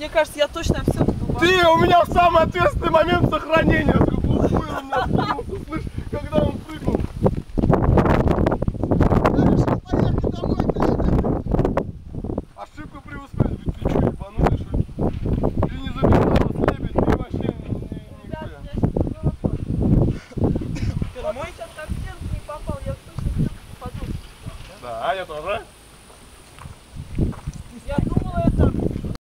кажется, я точно все тут. Ты у меня в самый ответственный момент сохранения. Хуй у меня спнулся, слышь, когда он прыгнул. Ошибка при успехе. Ты что, ебанули, что ли? Ты не записалась, лебедь, ты вообще Ребят, у меня сейчас был вопрос. Ты сейчас так в стенку не попал, я точно в стенку попаду. Да, я тоже.